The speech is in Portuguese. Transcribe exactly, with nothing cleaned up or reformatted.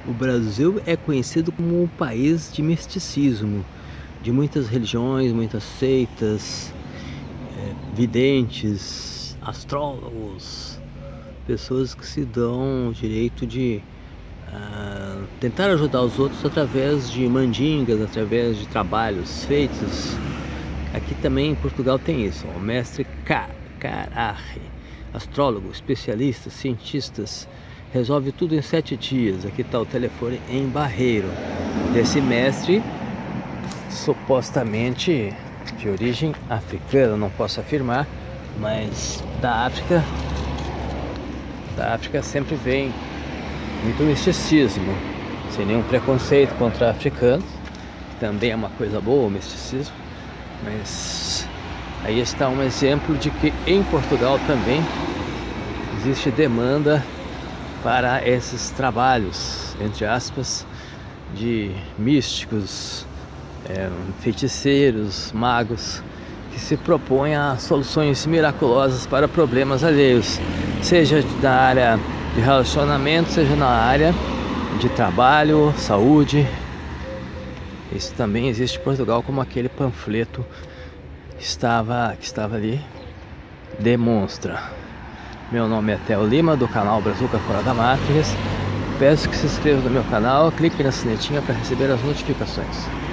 O Brasil é conhecido como um país de misticismo, de muitas religiões, muitas seitas, é, videntes, astrólogos, pessoas que se dão o direito de uh, tentar ajudar os outros através de mandingas, através de trabalhos feitos. Aqui também em Portugal tem isso, o mestre Cararre, astrólogo, especialistas, cientistas, resolve tudo em sete dias. Aqui está o telefone em Barreiro, desse mestre supostamente de origem africana, não posso afirmar, mas da África, da África sempre vem muito misticismo, sem nenhum preconceito contra africanos, também é uma coisa boa o misticismo, mas aí está um exemplo de que em Portugal também existe demanda para esses trabalhos, entre aspas, de místicos, é, feiticeiros, magos, que se propõem a soluções miraculosas para problemas alheios, seja na área de relacionamento, seja na área de trabalho, saúde. Isso também existe em Portugal, como aquele panfleto que estava, que estava ali demonstra. Meu nome é Theo Lima, do canal Brazuca Fora da Matrix. Peço que se inscreva no meu canal, clique na sinetinha para receber as notificações.